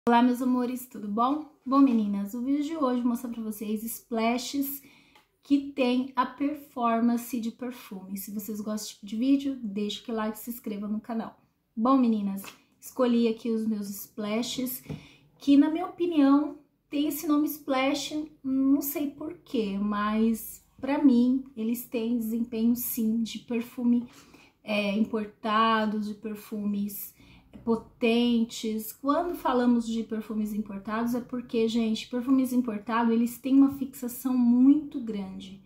Olá, meus amores, tudo bom? Bom, meninas, o vídeo de hoje vou mostrar pra vocês splashes que tem a performance de perfume. Se vocês gostam desse tipo de vídeo, deixa o like e se inscreva no canal. Bom, meninas, escolhi aqui os meus splashes, que na minha opinião tem esse nome splash, não sei porquê, mas pra mim eles têm desempenho sim de perfume importados, de perfumes potentes. Quando falamos de perfumes importados é porque, gente, perfumes importados, eles têm uma fixação muito grande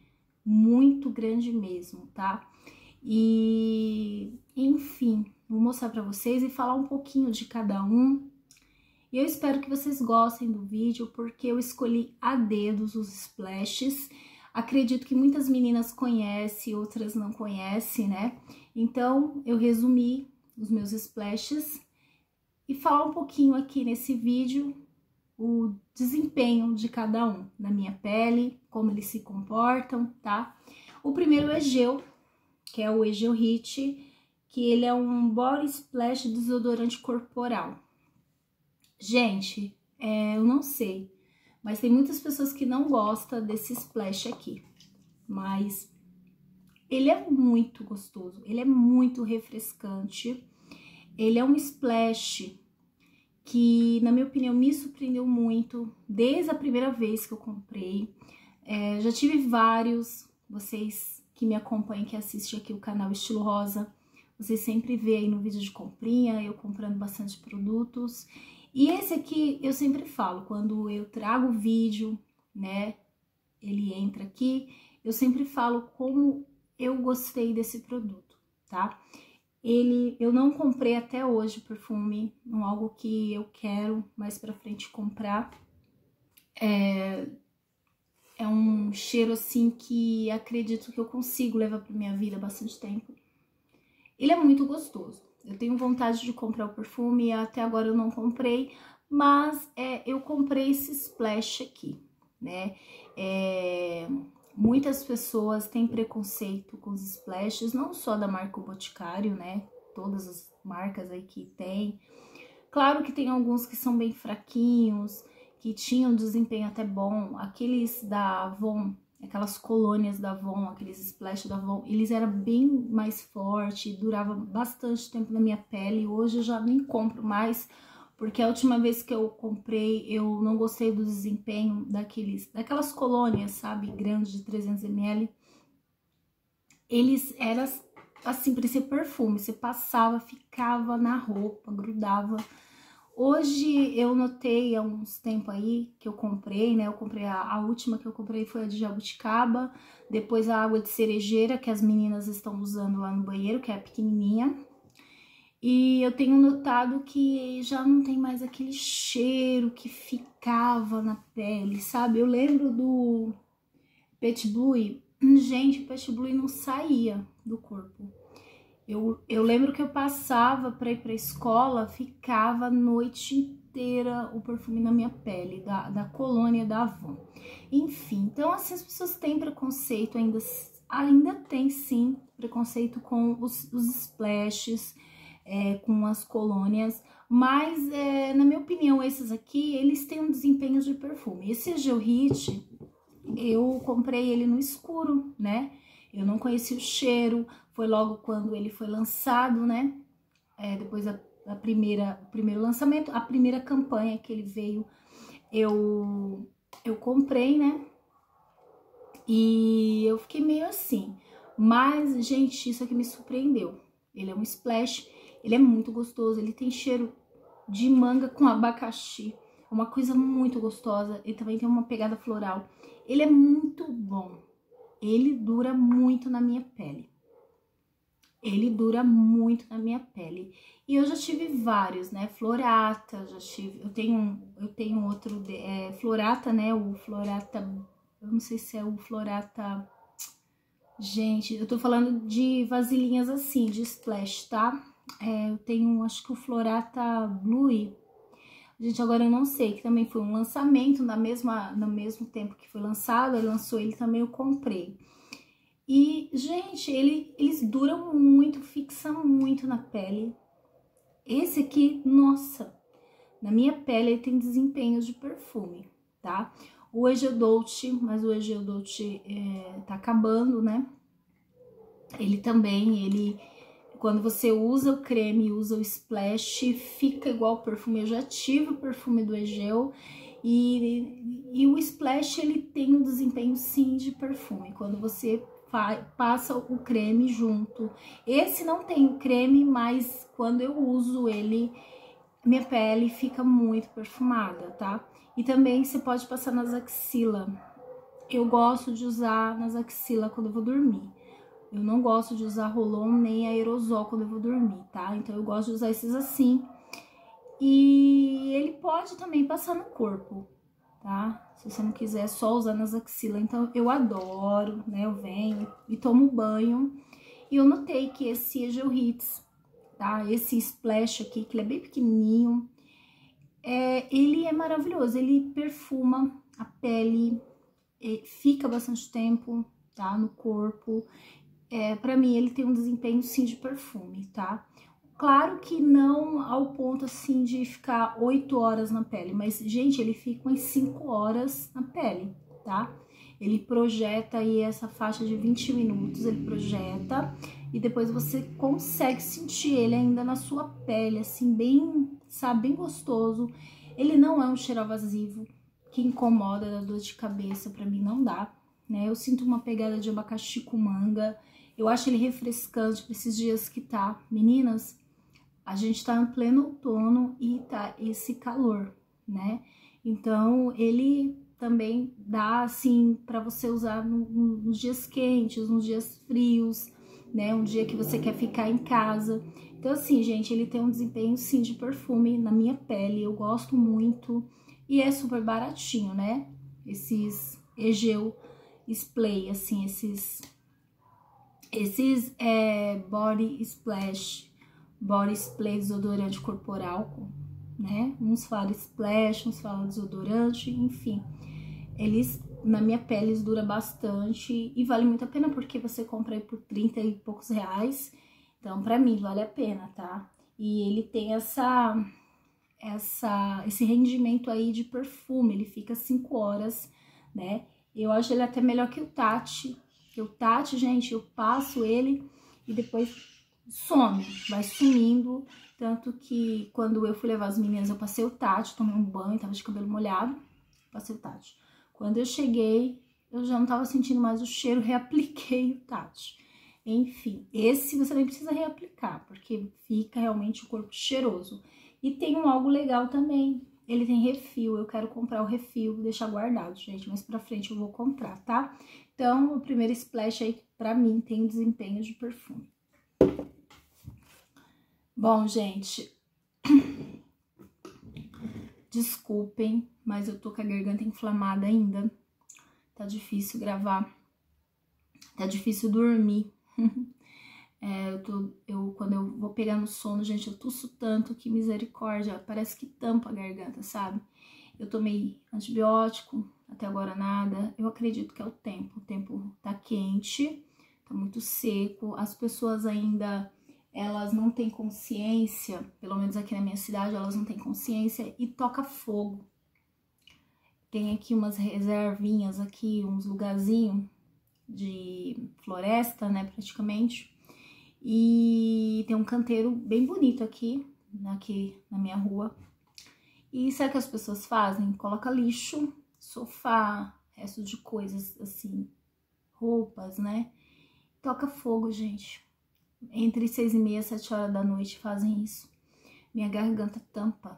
mesmo, tá? E, enfim, vou mostrar pra vocês e falar um pouquinho de cada um. E eu espero que vocês gostem do vídeo, porque eu escolhi a dedos os splashes. Acredito que muitas meninas conhecem, outras não conhecem, né? Então, eu resumi os meus splashes e falar um pouquinho aqui nesse vídeo o desempenho de cada um na minha pele, como eles se comportam, tá? O primeiro é Egeu, que é o Egeu Hit, que ele é um body splash desodorante corporal. Gente, eu não sei, mas tem muitas pessoas que não gostam desse splash aqui, mas ele é muito gostoso, ele é muito refrescante. Ele é um splash que, na minha opinião, me surpreendeu muito desde a primeira vez que eu comprei. Já tive vários, vocês que me acompanham, que assistem aqui o canal Estilo Rosa, vocês sempre vê aí no vídeo de comprinha, eu comprando bastante produtos. E esse aqui, eu sempre falo, quando eu trago o vídeo, né, ele entra aqui, eu sempre falo como eu gostei desse produto, tá? Eu não comprei até hoje perfume, algo que eu quero mais pra frente comprar. É um cheiro assim que acredito que eu consigo levar pra minha vida há bastante tempo. Ele é muito gostoso. Eu tenho vontade de comprar o perfume, até agora eu não comprei, mas eu comprei esse splash aqui, né? Muitas pessoas têm preconceito com os splashes, não só da marca Boticário, né? Todas as marcas aí que tem. Claro que tem alguns que são bem fraquinhos, que tinham desempenho até bom. Aqueles da Avon, aquelas colônias da Avon, aqueles splash da Avon, eles eram bem mais fortes, durava bastante tempo na minha pele. Hoje eu já nem compro mais, porque a última vez que eu comprei, eu não gostei do desempenho daquelas colônias, sabe, grandes de 300 ml. Eles eram assim, parecia perfume, você passava, ficava na roupa, grudava. Hoje eu notei há uns tempos aí que eu comprei, né? Eu comprei a última que eu comprei foi a de jabuticaba, depois a água de cerejeira que as meninas estão usando lá no banheiro, que é a pequenininha. E eu tenho notado que já não tem mais aquele cheiro que ficava na pele, sabe? Eu lembro do Pet Blue, gente, o Pet Blue não saía do corpo. Eu lembro que eu passava pra ir pra escola, ficava a noite inteira o perfume na minha pele, da colônia da Avon. Enfim, então assim, as pessoas têm preconceito, ainda tem sim preconceito com os splashes, com as colônias, mas na minha opinião, esses aqui, eles têm um desempenho de perfume. Esse Egeu Hit, eu comprei ele no escuro, né? Eu não conhecia o cheiro, foi logo quando ele foi lançado, né? Depois o primeiro lançamento, a primeira campanha que ele veio, eu comprei, né? E eu fiquei meio assim. Mas, gente, isso aqui me surpreendeu. Ele é um splash, ele é muito gostoso, ele tem cheiro de manga com abacaxi. Uma coisa muito gostosa, ele também tem uma pegada floral. Ele é muito bom, ele dura muito na minha pele. Ele dura muito na minha pele. E eu já tive vários, né? Florata, já tive. Eu tenho outro, Florata, né? O Florata, eu não sei se é o Florata. Gente, eu tô falando de vasilhinhas assim, de splash, tá? Eu tenho, acho que o Florata Blue. Gente, agora eu não sei, que também foi um lançamento no mesmo tempo que foi lançado, ele lançou ele também, eu comprei. E, gente, eles duram muito, fixam muito na pele. Esse aqui, nossa, Na minha pele ele tem desempenhos de perfume, tá? O Egeu Dolce, mas o Egeu Dolce tá acabando, né? Ele também, quando você usa o creme, usa o splash, fica igual o perfume. Eu já tive o perfume do Egeu e o splash, ele tem um desempenho sim de perfume, quando você passa o creme junto. Esse não tem o creme, mas quando eu uso ele, minha pele fica muito perfumada, tá? E também você pode passar nas axilas. Eu gosto de usar nas axilas quando eu vou dormir. Eu não gosto de usar roll-on nem aerosol quando eu vou dormir, tá? Então eu gosto de usar esses assim. E ele pode também passar no corpo, tá? Se você não quiser só usar nas axilas. Então eu adoro, né? Eu venho e tomo banho. E eu notei que esse Egeu Hits, tá? Esse splash aqui, que ele é bem pequenininho, ele é maravilhoso. Ele perfuma a pele, fica bastante tempo, tá? No corpo. Pra mim, ele tem um desempenho, sim, de perfume, tá? Claro que não ao ponto, assim, de ficar 8 horas na pele, mas, gente, ele fica umas 5 horas na pele, tá? Ele projeta aí essa faixa de 20 minutos, ele projeta, e depois você consegue sentir ele ainda na sua pele, assim, bem, sabe, bem gostoso. Ele não é um cheiro invasivo que incomoda, dá dor de cabeça, pra mim não dá, né? Eu sinto uma pegada de abacaxi com manga. Eu acho ele refrescante para esses dias que tá. Meninas, a gente tá em pleno outono e tá esse calor, né? Então, ele também dá, assim, para você usar nos dias quentes, nos dias frios, né? Um dia que você quer ficar em casa. Então, assim, gente, ele tem um desempenho, sim, de perfume na minha pele. Eu gosto muito e é super baratinho, né? Esses Egeu Spray, assim, esses body splash, body spray desodorante corporal, né? Uns falam splash, uns falam desodorante, enfim. Eles, na minha pele, eles duram bastante e vale muito a pena porque você compra aí por 30 e poucos reais. Então, pra mim, vale a pena, tá? E ele tem esse rendimento aí de perfume, ele fica 5 horas, né? Eu acho ele até melhor que o Tati. O Tati, gente, eu passo ele e depois some, vai sumindo. Tanto que quando eu fui levar as meninas, eu passei o Tati, tomei um banho, tava de cabelo molhado, passei o Tati. Quando eu cheguei, eu já não tava sentindo mais o cheiro, reapliquei o Tati. Enfim, esse você nem precisa reaplicar, porque fica realmente o corpo cheiroso. E tem algo legal também, ele tem refil, eu quero comprar o refil, deixar guardado, gente, mais pra frente eu vou comprar, tá? Então, o primeiro splash aí, pra mim, tem um desempenho de perfume. Bom, gente, desculpem, mas eu tô com a garganta inflamada ainda, tá difícil gravar, tá difícil dormir. Quando eu vou pegar no sono, gente, eu tuço tanto que misericórdia, parece que tampa a garganta, sabe? Eu tomei antibiótico, até agora nada. Eu acredito que é o tempo tá quente, tá muito seco. As pessoas ainda, elas não têm consciência, pelo menos aqui na minha cidade, elas não têm consciência e toca fogo. Tem aqui umas reservinhas aqui, uns lugarzinhos de floresta, né, praticamente. E tem um canteiro bem bonito aqui na minha rua. E sabe o que as pessoas fazem? Coloca lixo, sofá, resto de coisas assim, roupas, né? Toca fogo, gente. Entre 6h30 e 7 horas da noite fazem isso. Minha garganta tampa.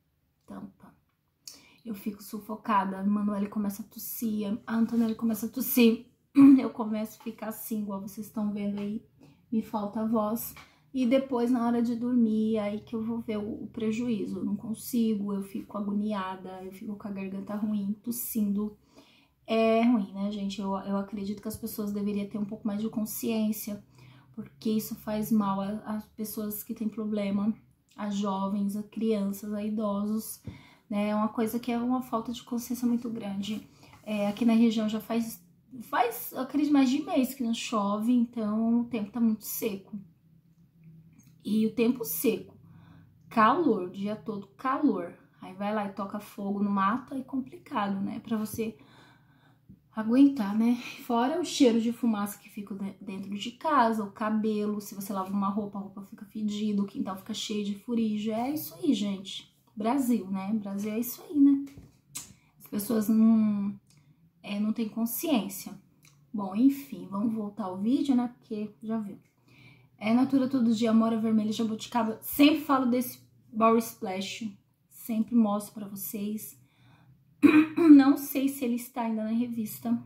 Eu fico sufocada. A Manoela começa a tossir, a Antonella começa a tossir. Eu começo a ficar assim, igual vocês estão vendo aí. Me falta a voz. E depois, na hora de dormir, aí que eu vou ver o prejuízo. Eu não consigo, eu fico agoniada, eu fico com a garganta ruim, tossindo. É ruim, né, gente? Eu acredito que as pessoas deveriam ter um pouco mais de consciência, porque isso faz mal às pessoas que têm problema, a jovens, a crianças, a idosos, né? É uma coisa que é uma falta de consciência muito grande. Aqui na região já faz, eu acredito, mais de mês que não chove, então o tempo tá muito seco. E o tempo seco, calor, o dia todo calor. Aí vai lá e toca fogo no mato, é complicado, né? Pra você aguentar, né? Fora o cheiro de fumaça que fica dentro de casa, o cabelo, se você lava uma roupa, a roupa fica fedida, o quintal fica cheio de furígio. É isso aí, gente. Brasil, né? Brasil é isso aí, né? As pessoas não têm consciência. Bom, enfim, vamos voltar ao vídeo, né? Porque já viu. Natura Todo Dia, Amora Vermelha, Jabuticaba. Sempre falo desse Body Splash. Sempre mostro pra vocês. Não sei se ele está ainda na revista.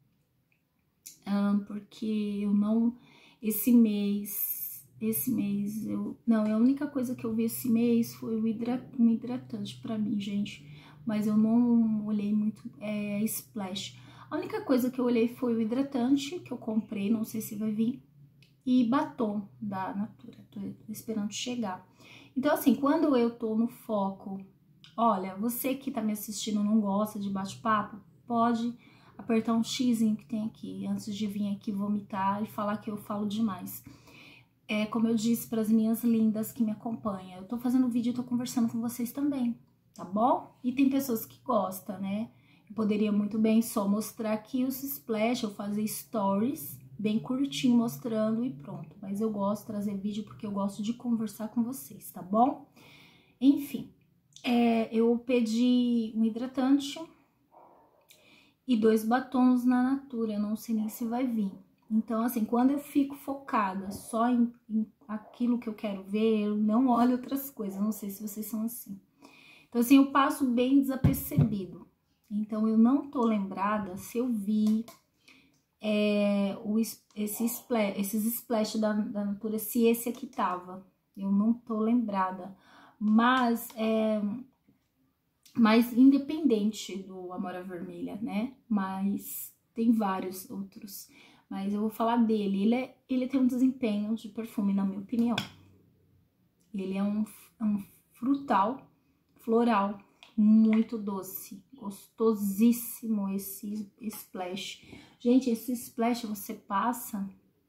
Porque eu não... Esse mês eu... Não, a única coisa que eu vi esse mês foi um hidratante pra mim, gente. Mas eu não olhei muito Splash. A única coisa que eu olhei foi o hidratante que eu comprei, não sei se vai vir. E batom da Natura, tô esperando chegar. Então, assim, quando eu tô no foco... Olha, você que tá me assistindo não gosta de bate-papo, pode apertar um xizinho que tem aqui, antes de vir aqui vomitar e falar que eu falo demais. Como eu disse para as minhas lindas que me acompanham, eu tô fazendo vídeo e tô conversando com vocês também, tá bom? E tem pessoas que gostam, né? Eu poderia muito bem só mostrar aqui os splash, eu fazer stories bem curtinho mostrando e pronto. Mas eu gosto de trazer vídeo porque eu gosto de conversar com vocês, tá bom? Enfim, eu pedi um hidratante e 2 batons na Natura, eu não sei nem se vai vir. Então, assim, quando eu fico focada só em aquilo que eu quero ver, eu não olho outras coisas, não sei se vocês são assim. Então, assim, eu passo bem desapercebido. Então, eu não tô lembrada se eu vi esses splash da Natura, se esse aqui tava. Eu não tô lembrada. Mas independente do Amora Vermelha, né? Mas tem vários outros. Mas eu vou falar dele. Ele tem um desempenho de perfume, na minha opinião. Ele é um floral, muito doce. Gostosíssimo esse splash. Gente, esse splash você passa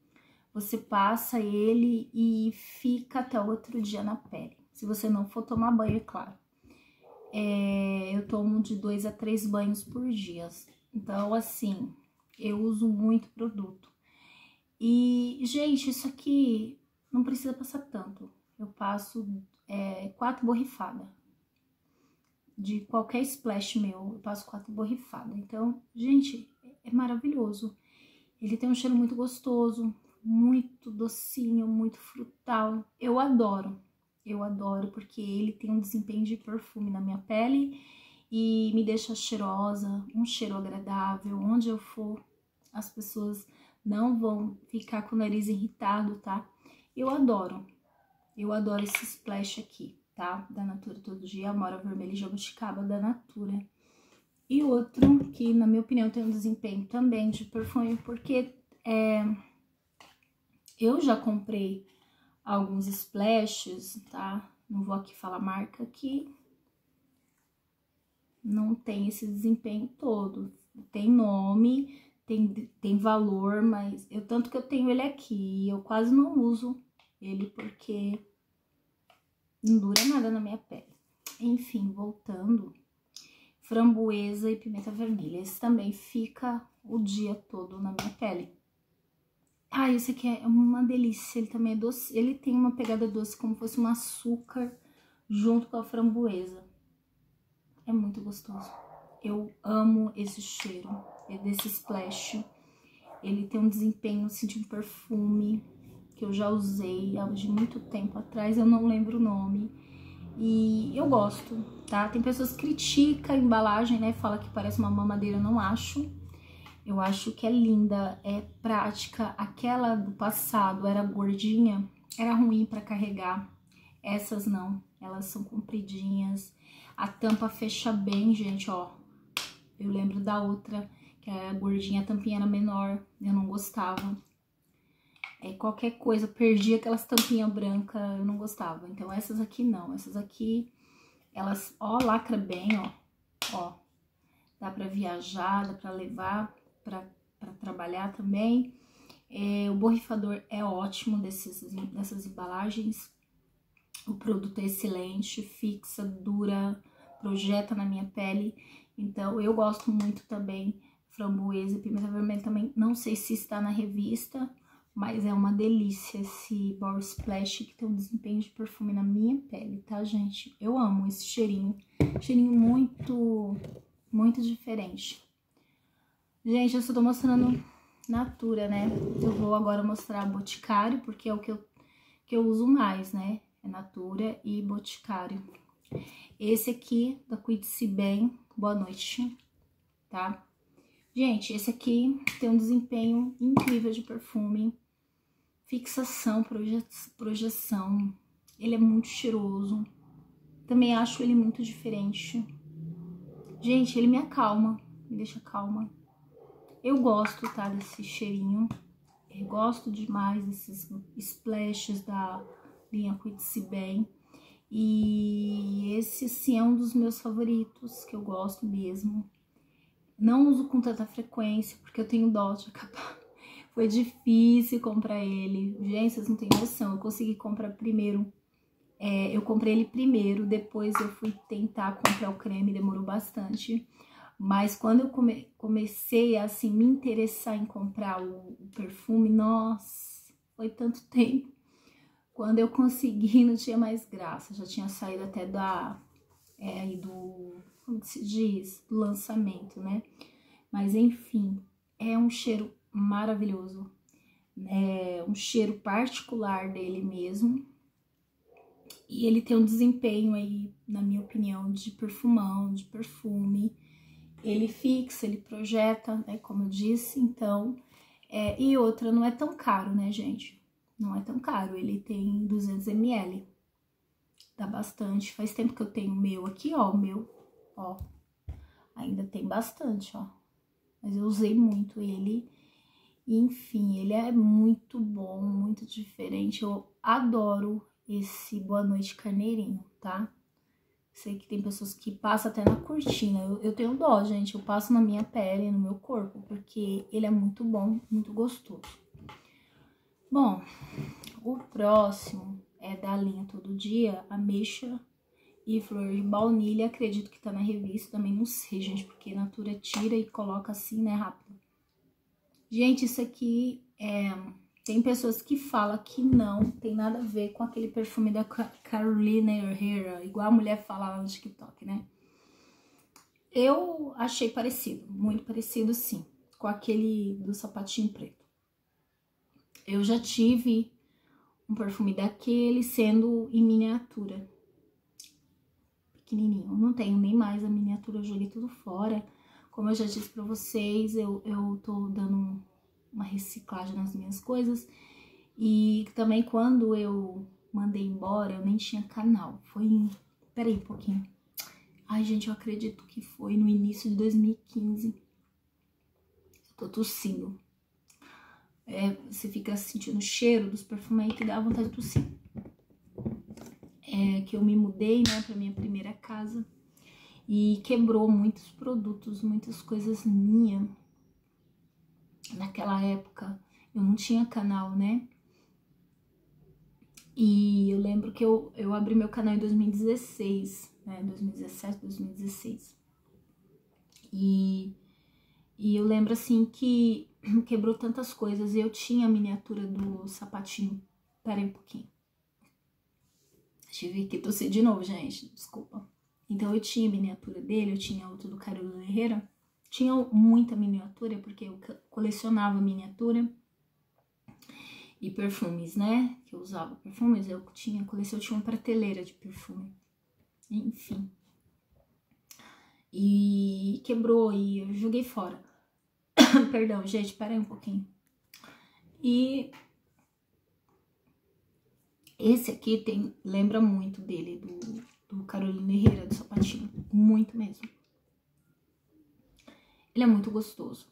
ele e fica até o outro dia na pele. Se você não for tomar banho, é claro. Eu tomo de 2 a 3 banhos por dia. Então, assim, eu uso muito produto. E, gente, isso aqui não precisa passar tanto. Eu passo 4 borrifadas. De qualquer splash meu, eu passo 4 borrifadas. Então, gente, é maravilhoso. Ele tem um cheiro muito gostoso, muito docinho, muito frutal. Eu adoro porque ele tem um desempenho de perfume na minha pele e me deixa cheirosa, um cheiro agradável. Onde eu for, as pessoas não vão ficar com o nariz irritado, tá? Eu adoro esse splash aqui, tá? Da Natura Todo Dia, Amora Vermelha e Jabuticaba da Natura. E outro que, na minha opinião, tem um desempenho também de perfume, porque eu já comprei alguns splashes, tá? Não vou aqui falar marca, que não tem esse desempenho todo. Tem nome, tem valor, mas tanto que eu tenho ele aqui, eu quase não uso ele porque não dura nada na minha pele. Enfim, voltando, framboesa e pimenta vermelha. Esse também fica o dia todo na minha pele. Esse aqui é uma delícia, ele também é doce, ele tem uma pegada doce, como se fosse um açúcar junto com a framboesa. É muito gostoso. Eu amo esse cheiro, desse splash. Ele tem um desempenho, assim, de um perfume que eu já usei há de muito tempo atrás, eu não lembro o nome. E eu gosto, tá? Tem pessoas que criticam a embalagem, né? Fala que parece uma mamadeira, eu não acho. Eu acho que é linda, é prática. Aquela do passado era gordinha, era ruim pra carregar. Essas não, elas são compridinhas. A tampa fecha bem, gente, ó. Eu lembro da outra, que era gordinha, a tampinha era menor, eu não gostava. Qualquer coisa, perdi aquelas tampinhas brancas, eu não gostava. Então essas aqui não, essas aqui, elas, ó, lacra bem, ó. Dá pra viajar, dá pra levar pra trabalhar também. O borrifador é ótimo dessas embalagens. O produto é excelente, fixa, dura projeta na minha pele. Então, eu gosto muito também. Framboesa e pimenta vermelha também. Não sei se está na revista, mas é uma delícia esse Body Splash, que tem um desempenho de perfume na minha pele, tá, gente? Eu amo esse cheirinho. Cheirinho muito, muito diferente. Gente, eu só tô mostrando Natura, né? Eu vou agora mostrar Boticário, porque é o que eu uso mais, né? É Natura e Boticário. Esse aqui, da Cuide-se Bem, boa noite, tá? Gente, esse aqui tem um desempenho incrível de perfume. Fixação, projeção. Ele é muito cheiroso. Também acho ele muito diferente. Gente, ele me acalma, me deixa calma. Eu gosto, tá, desse cheirinho. Eu gosto demais desses splashes da linha Cuide-se Bem. E esse, sim, é um dos meus favoritos, que eu gosto mesmo. Não uso com tanta frequência, porque eu tenho dó de acabar. Foi difícil comprar ele. Gente, vocês não têm noção. Eu consegui comprar primeiro. Eu comprei ele primeiro, depois eu fui tentar comprar o creme, demorou bastante. Mas quando eu comecei a, assim, me interessar em comprar o perfume, nossa, foi tanto tempo. Quando eu consegui, não tinha mais graça. Já tinha saído até como que se diz? Do lançamento, né? Mas enfim, é um cheiro maravilhoso. É um cheiro particular dele mesmo. E ele tem um desempenho aí, na minha opinião, de perfumão, de perfume. Ele fixa, ele projeta, né, como eu disse, então... e outra, não é tão caro, né, gente? Não é tão caro, ele tem 200 ml. Dá bastante. Faz tempo que eu tenho o meu aqui, ó, o meu, ó. Ainda tem bastante, ó. Mas eu usei muito ele. E, enfim, ele é muito bom, muito diferente. Eu adoro esse Boa Noite Carneirinho, tá? Sei que tem pessoas que passam até na cortina. Eu tenho dó, gente. Eu passo na minha pele, no meu corpo, porque ele é muito bom, muito gostoso. Bom, o próximo é da linha Todo Dia, ameixa e flor de baunilha. Acredito que tá na revista, também não sei, gente, porque Natura tira e coloca assim, né, rápido. Gente, isso aqui tem pessoas que falam que não tem nada a ver com aquele perfume da Carolina Herrera, igual a mulher fala lá no TikTok, né? Eu achei parecido, muito parecido, sim, com aquele do sapatinho preto. Eu já tive um perfume daquele sendo em miniatura, pequenininho. Não tenho nem mais a miniatura, eu joguei tudo fora. Como eu já disse pra vocês, eu tô dando uma reciclagem nas minhas coisas. E também quando eu mandei embora, eu nem tinha canal. Foi... Peraí um pouquinho. Ai, gente, eu acredito que foi no início de 2015. Eu tô tossindo. Você fica sentindo o cheiro dos perfumes aí que dá vontade de tossir. Que eu me mudei, né, pra minha primeira casa. E quebrou muitos produtos, muitas coisas minhas. Naquela época, eu não tinha canal, né? E eu lembro que eu abri meu canal em 2016, né? 2017, 2016. E eu lembro, assim, que quebrou tantas coisas. Eu tinha a miniatura do sapatinho. Pera aí um pouquinho. Tive que tossir de novo, gente. Desculpa. Então, eu tinha a miniatura dele, eu tinha outro do Carolina Herrera. Tinha muita miniatura, porque eu colecionava miniatura e perfumes, né? Que eu usava perfumes, eu tinha uma prateleira de perfume. Enfim. E quebrou e eu joguei fora. Perdão, gente, pera aí um pouquinho. E esse aqui lembra muito dele, do Carolina Herrera, do sapatinho. Muito mesmo. Ele é muito gostoso.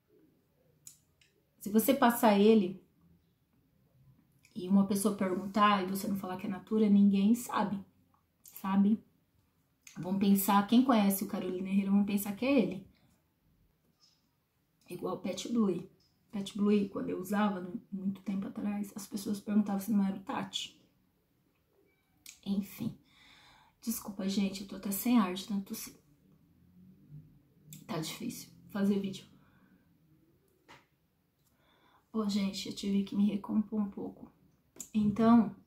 Se você passar ele e uma pessoa perguntar e você não falar que é Natura, ninguém sabe, sabe? Vão pensar, quem conhece o Carolina Herrera, vão pensar que é ele. Igual o Pet Blue. Pet Blue, quando eu usava, muito tempo atrás, as pessoas perguntavam se não era o Tati. Enfim. Desculpa, gente, eu tô até sem ar de tanto tossir. Tá difícil fazer vídeo. Ô, gente, eu tive que me recompor um pouco. Então,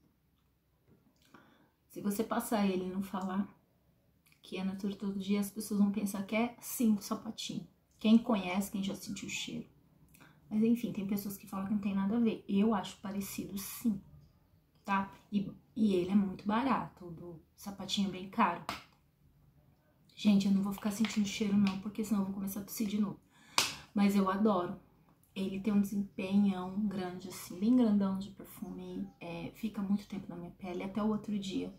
se você passar ele e não falar que é Natura todo dia, as pessoas vão pensar que é sim um sapatinho. Quem conhece, quem já sentiu o cheiro. Mas enfim, tem pessoas que falam que não tem nada a ver. Eu acho parecido sim, tá? E ele é muito barato, do sapatinho bem caro. Gente, eu não vou ficar sentindo cheiro não, porque senão eu vou começar a tossir de novo. Mas eu adoro. Ele tem um desempenhão grande, assim, bem grandão de perfume. Fica muito tempo na minha pele, até o outro dia.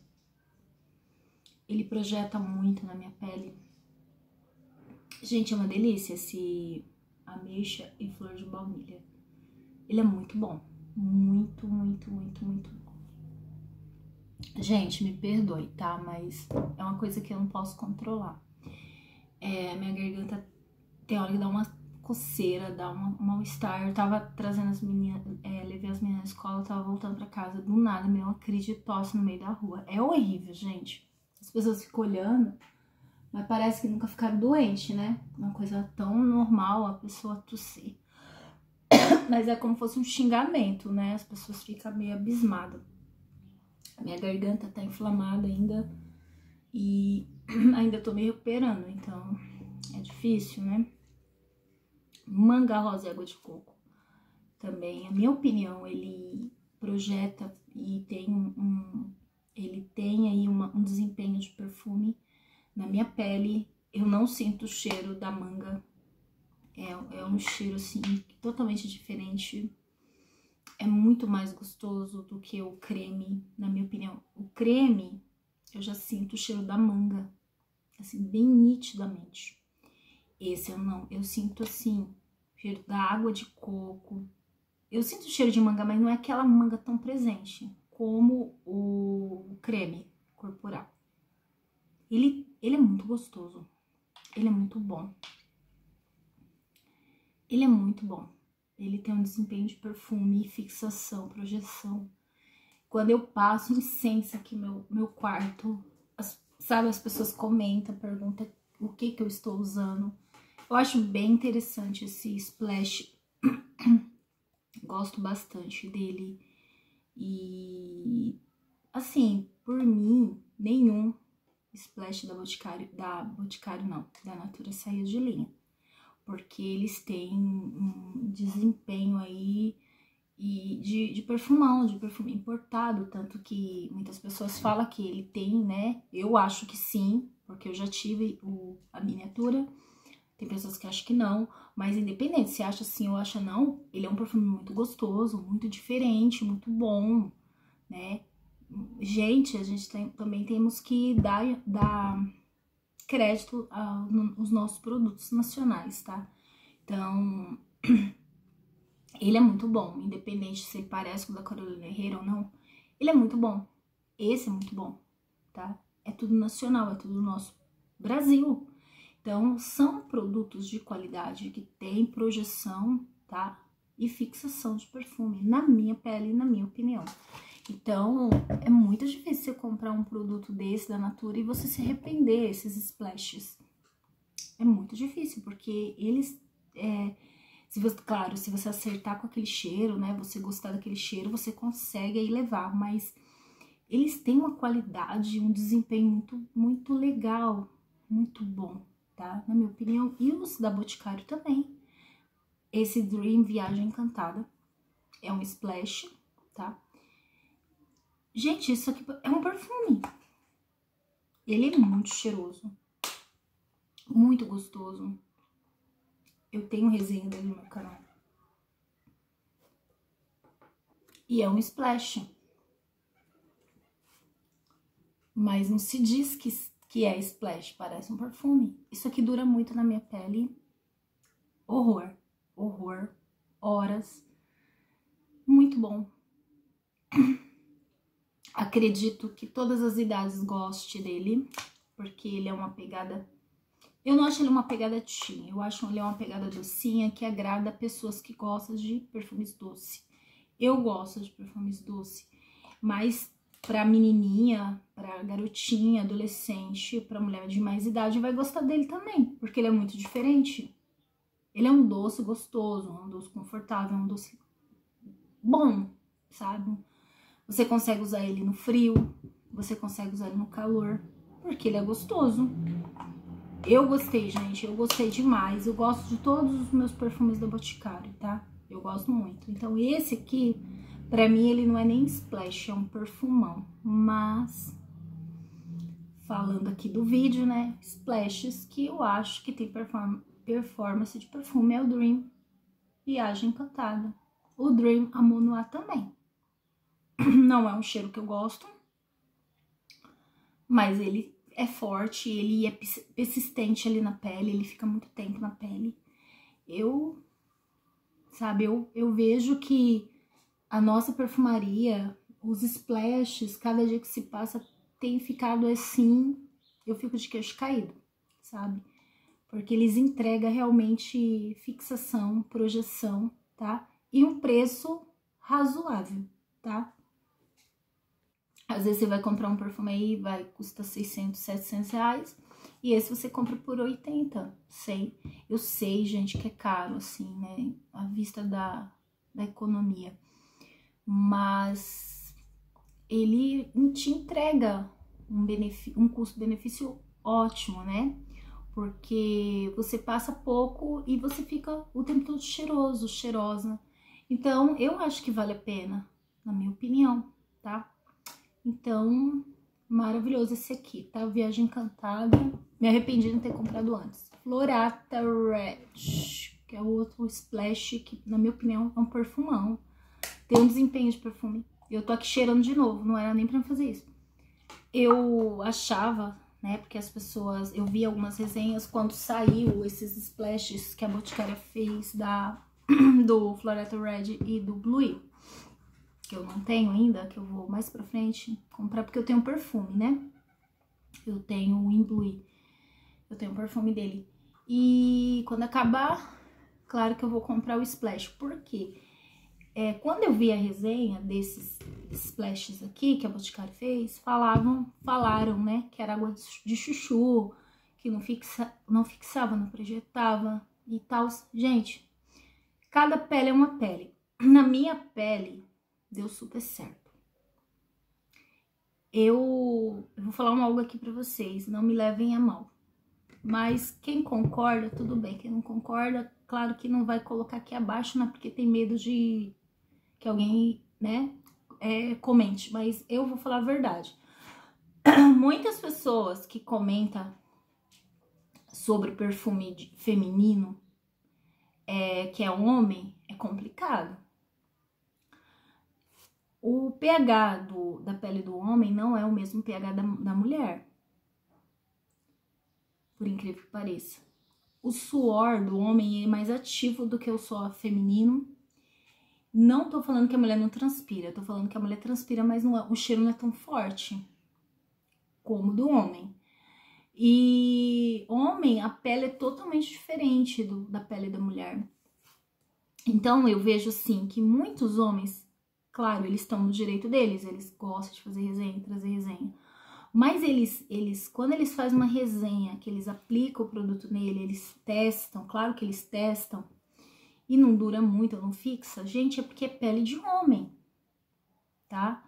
Ele projeta muito na minha pele. Gente, é uma delícia esse ameixa e flor de baunilha. Ele é muito bom. Muito, muito, muito, muito bom. Gente, me perdoe, tá? Mas é uma coisa que eu não posso controlar. Minha garganta tem hora que dá uma coceira, dá um mal-estar. Eu tava trazendo as meninas, levei as meninas na escola, eu tava voltando pra casa, do nada me deu uma crise de tosse no meio da rua. É horrível, gente. As pessoas ficam olhando, mas parece que nunca ficaram doentes, né? Uma coisa tão normal a pessoa tossir. Mas é como se fosse um xingamento, né? As pessoas ficam meio abismadas. A minha garganta tá inflamada ainda e ainda tô me recuperando, então é difícil, né? Manga rosa e água de coco também, a minha opinião, ele projeta e tem ele tem aí um desempenho de perfume na minha pele. Eu não sinto o cheiro da manga, é um cheiro assim totalmente diferente. É muito mais gostoso do que o creme, na minha opinião. O creme, eu já sinto o cheiro da manga, assim, bem nitidamente. Esse eu não, eu sinto assim, cheiro da água de coco. Eu sinto o cheiro de manga, mas não é aquela manga tão presente como o creme corporal. Ele é muito gostoso, ele é muito bom. Ele é muito bom. Ele tem um desempenho de perfume, fixação, projeção. Quando eu passo incenso aqui no meu quarto, sabe, as pessoas comentam, perguntam o que eu estou usando. Eu acho bem interessante esse splash. Gosto bastante dele. E, assim, por mim, nenhum splash da Boticário não, da Natura saiu de linha. Porque eles têm um desempenho aí de perfumão, de perfume importado, tanto que muitas pessoas falam que ele tem, né? Eu acho que sim, porque eu já tive a miniatura. Tem pessoas que acham que não, mas independente se acha sim ou acha não, ele é um perfume muito gostoso, muito diferente, muito bom, né? Gente, a gente também temos que dar crédito aos nossos produtos nacionais, tá? Então, ele é muito bom, independente se ele parece com o da Carolina Herrera ou não, ele é muito bom. Esse é muito bom, tá? É tudo nacional, é tudo nosso Brasil. Então, são produtos de qualidade que tem projeção, tá? E fixação de perfume, na minha pele, na minha opinião. Então, é muito difícil você comprar um produto desse da Natura e você se arrepender, esses splashes. É muito difícil, porque eles, claro, se você acertar com aquele cheiro, né, você gostar daquele cheiro, você consegue aí levar, mas eles têm uma qualidade, um desempenho muito, muito legal, muito bom, tá? Na minha opinião, e os da Boticário também. Esse Dream Viagem Encantada é um splash, tá? Gente, isso aqui é um perfume. Ele é muito cheiroso, muito gostoso. Eu tenho resenha dele no meu canal. E é um splash. Mas não se diz que é splash, parece um perfume. Isso aqui dura muito na minha pele. Horror, horror, horas. Muito bom. Acredito que todas as idades gostem dele, porque ele é uma pegada... Eu não acho ele uma pegada teen, eu acho ele uma pegada docinha que agrada pessoas que gostam de perfumes doces. Eu gosto de perfumes doces, mas pra menininha, pra garotinha, adolescente, pra mulher de mais idade vai gostar dele também, porque ele é muito diferente. Ele é um doce gostoso, um doce confortável, um doce bom, sabe? Você consegue usar ele no frio, você consegue usar ele no calor, porque ele é gostoso. Eu gostei, gente, eu gostei demais. Eu gosto de todos os meus perfumes da Boticário, tá? Eu gosto muito. Então, esse aqui, pra mim, ele não é nem splash, é um perfumão. Mas, falando aqui do vídeo, né? Splashes que eu acho que tem performance de perfume é o Dream Viagem Encantada. O Dream Amour Noir também. Não é um cheiro que eu gosto, mas ele é forte, ele é persistente ali na pele, ele fica muito tempo na pele. Eu vejo que a nossa perfumaria, os splashes, cada dia que se passa, tem ficado assim, eu fico de queixo caído, sabe? Porque eles entregam realmente fixação, projeção, tá? E um preço razoável, tá? Às vezes você vai comprar um perfume aí, custa 600, 700 reais. E esse você compra por 80, Eu sei, gente, que é caro, assim, né? À vista da economia. Mas ele te entrega um custo-benefício ótimo, né? Porque você passa pouco e você fica o tempo todo cheiroso, cheirosa. Então, eu acho que vale a pena, na minha opinião, tá? Então, maravilhoso esse aqui, tá? Viagem Encantada. Me arrependi de não ter comprado antes. Florata Red, que é o outro splash que, na minha opinião, é um perfumão. Tem um desempenho de perfume. Eu tô aqui cheirando de novo, não era nem pra fazer isso. Eu achava, né, porque as pessoas... Eu vi algumas resenhas quando saiu esses splashes que a Boticária fez do Florata Red e do Blue, que eu não tenho ainda, que eu vou mais pra frente comprar, porque eu tenho perfume, né? Eu tenho o Imblue, eu tenho o perfume dele. E quando acabar, claro que eu vou comprar o Splash. Por quê? Quando eu vi a resenha desses splashes aqui, que a Boticário fez, falaram, né, que era água de chuchu, que não fixava, não projetava e tal. Gente, cada pele é uma pele. Na minha pele, deu super certo. Eu vou falar algo aqui pra vocês, não me levem a mal. Mas quem concorda, tudo bem. Quem não concorda, claro que não vai colocar aqui abaixo, né? Porque tem medo de que alguém, né, comente. Mas eu vou falar a verdade. Muitas pessoas que comentam sobre perfume feminino, que é homem, é complicado. O pH da pele do homem não é o mesmo pH da mulher. Por incrível que pareça. O suor do homem é mais ativo do que o suor feminino. Não tô falando que a mulher não transpira, tô falando que a mulher transpira, mas o cheiro não é tão forte como o do homem. E homem, a pele é totalmente diferente da pele da mulher. Então eu vejo assim que muitos homens, claro, eles estão no direito deles, eles gostam de fazer resenha, trazer resenha. Mas quando eles fazem uma resenha, que eles aplicam o produto nele, eles testam, claro que eles testam, e não dura muito, não fixa, gente, é porque é pele de homem, tá?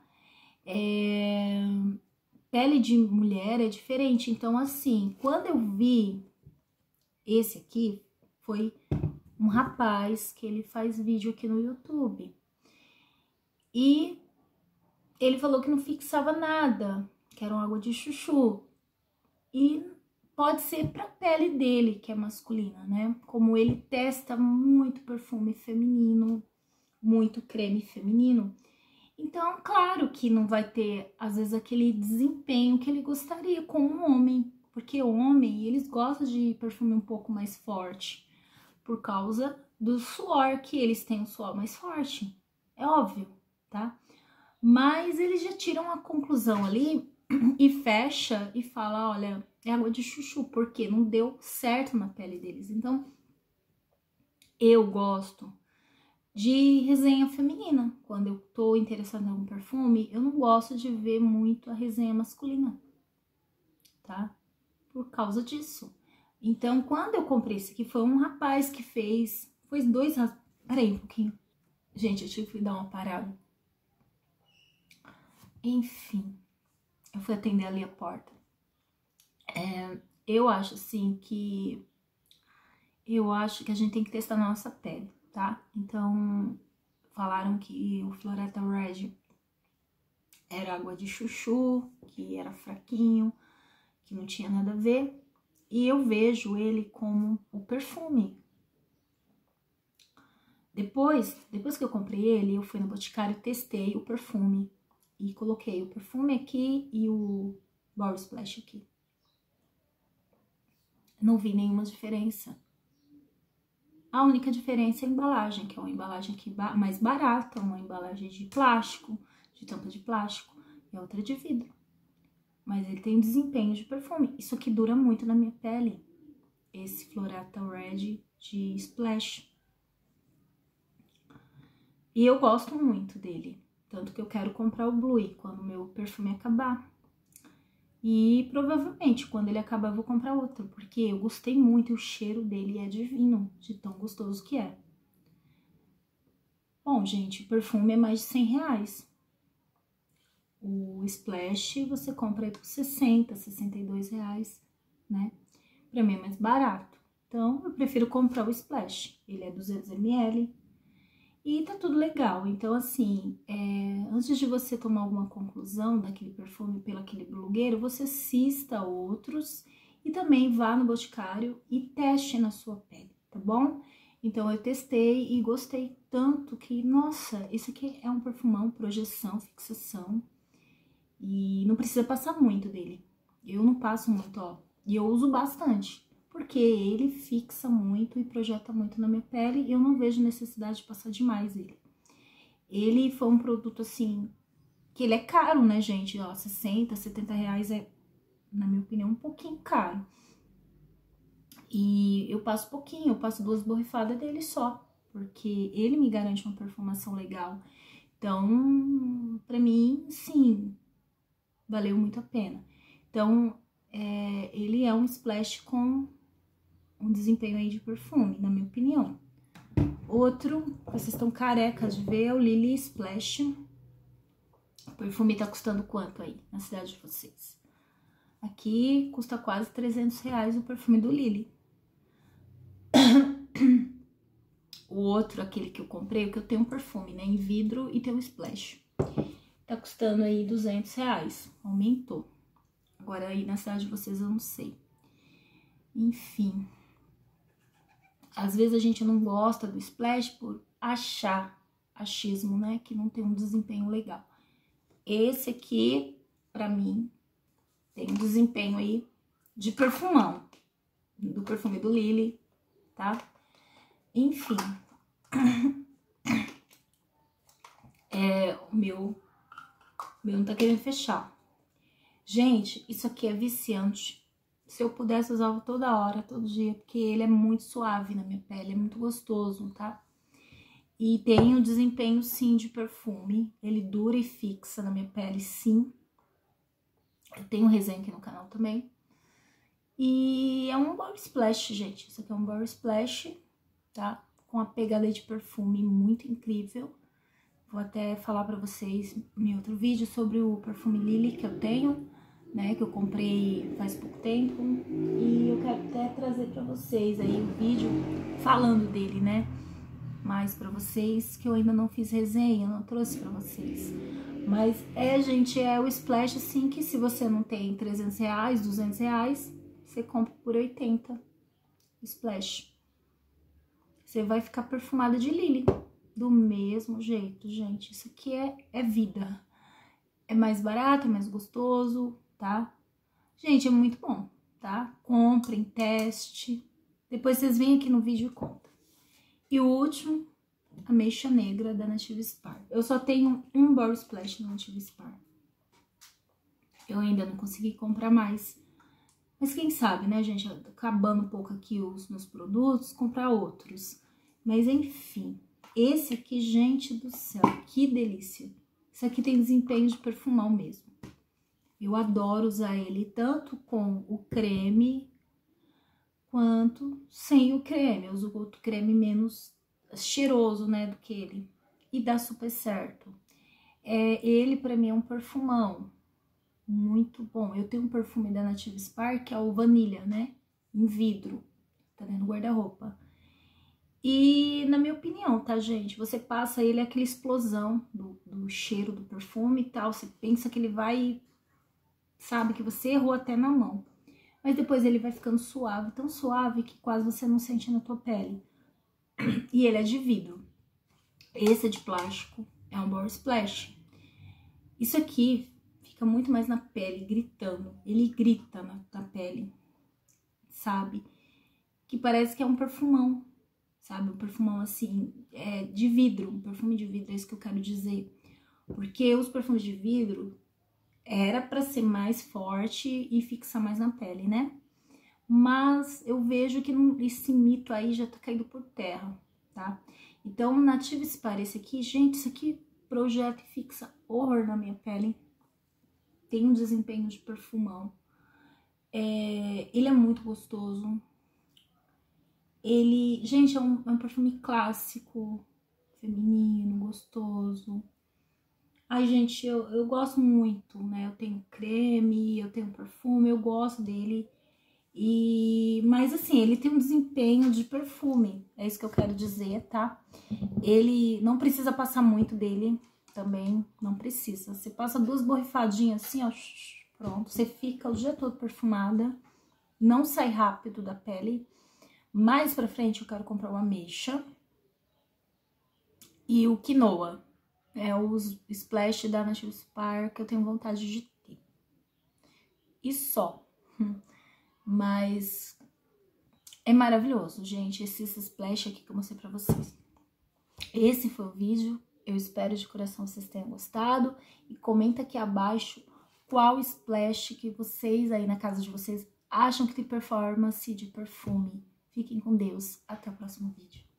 Pele de mulher é diferente. Então, assim, quando eu vi esse aqui, foi um rapaz que ele faz vídeo aqui no YouTube. E ele falou que não fixava nada, que era uma água de chuchu. E pode ser pra pele dele, que é masculina, né? Como ele testa muito perfume feminino, muito creme feminino. Então, claro que não vai ter, às vezes, aquele desempenho que ele gostaria com um homem. Porque o homem, eles gostam de perfume um pouco mais forte. Por causa do suor, que eles têm um suor mais forte. É óbvio, tá? Mas eles já tiram a conclusão ali e fecha e fala, olha, é água de chuchu, porque não deu certo na pele deles. Então, eu gosto de resenha feminina. Quando eu tô interessada em algum perfume, eu não gosto de ver muito a resenha masculina, tá? Por causa disso. Então, quando eu comprei esse aqui, foi um rapaz que fez... Foi dois... Peraí um pouquinho. Gente, eu tive que dar uma parada. Enfim, eu fui atender ali a porta. Eu acho assim que... Eu acho que a gente tem que testar na nossa pele, tá? Então, falaram que o Floretta Red era água de chuchu, que era fraquinho, que não tinha nada a ver. E eu vejo ele como o perfume. Depois que eu comprei ele, eu fui no Boticário e testei o perfume. E coloquei o perfume aqui e o Body Splash aqui. Não vi nenhuma diferença. A única diferença é a embalagem, que é uma embalagem aqui mais barata, uma embalagem de plástico, de tampa de plástico, e a outra é de vidro. Mas ele tem desempenho de perfume. Isso aqui dura muito na minha pele. Esse Floretta Red de Splash. E eu gosto muito dele. Tanto que eu quero comprar o Blue quando o meu perfume acabar. E provavelmente, quando ele acabar, eu vou comprar outro. Porque eu gostei muito e o cheiro dele é divino, de tão gostoso que é. Bom, gente, o perfume é mais de 100 reais. O Splash você compra aí por 60, 62 reais, né? Pra mim é mais barato. Então, eu prefiro comprar o Splash. Ele é 200 ml e tá tudo legal. Então, assim, antes de você tomar alguma conclusão daquele perfume pelo aquele blogueiro, você assista outros e também vá no Boticário e teste na sua pele, tá bom? Então, eu testei e gostei tanto que, nossa, esse aqui é um perfumão, projeção, fixação. E não precisa passar muito dele. Eu não passo muito, ó. E eu uso bastante. Porque ele fixa muito e projeta muito na minha pele e eu não vejo necessidade de passar demais ele. Ele foi um produto, assim, que ele é caro, né, gente? Ó, 60, 70 reais é, na minha opinião, um pouquinho caro. E eu passo pouquinho, eu passo 2 borrifadas dele só. Porque ele me garante uma perfumação legal. Então, pra mim, sim, valeu muito a pena. Então, ele é um splash com um desempenho aí de perfume, na minha opinião. Outro, que vocês estão carecas de ver, é o Lily Splash. O perfume tá custando quanto aí, na cidade de vocês? Aqui custa quase 300 reais o perfume do Lily. O outro, aquele que eu comprei, o que eu tenho um perfume, né, em vidro e tem um splash. Tá custando aí 200 reais, aumentou. Agora aí na cidade de vocês eu não sei. Enfim. Às vezes a gente não gosta do splash por achismo, né, que não tem um desempenho legal. Esse aqui, pra mim, tem um desempenho aí de perfumão, do perfume do Lily, tá? Enfim, o meu não tá querendo fechar. Gente, isso aqui é viciante. Se eu pudesse, eu usava toda hora, todo dia, porque ele é muito suave na minha pele, é muito gostoso, tá? E tem um desempenho, sim, de perfume. Ele dura e fixa na minha pele, sim. Eu tenho resenha aqui no canal também. E é um Body Splash, gente. Isso aqui é um Body Splash, tá? Com a pegada de perfume muito incrível. Vou até falar pra vocês em outro vídeo sobre o perfume Lily que eu tenho, né? Que eu comprei faz pouco tempo. E eu quero até trazer pra vocês aí o vídeo falando dele, né? Mas pra vocês que eu ainda não fiz resenha, não trouxe pra vocês. Mas gente, é o Splash assim que se você não tem 300 reais, 200 reais, você compra por 80 Splash. Você vai ficar perfumada de Lily. Do mesmo jeito, gente. Isso aqui é vida. É mais barato, é mais gostoso, tá? Gente, é muito bom, tá? Comprem, teste. Depois vocês vêm aqui no vídeo e contam. E o último, a Ameixa Negra da Native Spar. Eu só tenho um Body Splash na Native Spar. Eu ainda não consegui comprar mais. Mas quem sabe, né, gente? Acabando um pouco aqui os meus produtos, comprar outros. Mas enfim, Esse aqui, gente do céu, que delícia. Isso aqui tem desempenho de perfumão mesmo. Eu adoro usar ele tanto com o creme quanto sem o creme. Eu uso outro creme menos cheiroso, né, do que ele. E dá super certo. Ele, pra mim, é um perfumão muito bom. Eu tenho um perfume da Native Spark, que é o Vanilha, né, em vidro. Tá dentro do guarda-roupa. E, na minha opinião, tá, gente? Você passa ele, aquela explosão do cheiro do perfume e tal. Você pensa que ele vai, sabe, que você errou até na mão. Mas depois ele vai ficando suave, tão suave que quase você não sente na tua pele. E ele é de vidro. Esse é de plástico, é um Body Splash. Isso aqui fica muito mais na pele, gritando. Ele grita na pele, sabe? Que parece que é um perfumão. Sabe, um perfumão assim, de vidro, um perfume de vidro, é isso que eu quero dizer. Porque os perfumes de vidro era pra ser mais forte e fixar mais na pele, né? Mas eu vejo que esse mito aí já tá caído por terra, tá? Então, o Native Spark, esse aqui, gente, isso aqui projeta e fixa horror na minha pele. Tem um desempenho de perfumão. Ele é muito gostoso. Ele, gente, é um perfume clássico, feminino, gostoso. Ai, gente, eu gosto muito, né? Eu tenho creme, eu tenho perfume, eu gosto dele. Mas assim, ele tem um desempenho de perfume, é isso que eu quero dizer, tá? Ele não precisa passar muito dele, também não precisa. Você passa 2 borrifadinhas assim, ó, pronto. Você fica o dia todo perfumada, não sai rápido da pele. Mais pra frente eu quero comprar o ameixa e o quinoa. É os splash da Native Spark que eu tenho vontade de ter. E só. Mas é maravilhoso, gente, esse splash aqui que eu mostrei pra vocês. Esse foi o vídeo. Eu espero de coração que vocês tenham gostado. E comenta aqui abaixo qual splash que vocês aí na casa de vocês acham que tem performance de perfume. Fiquem com Deus. Até o próximo vídeo.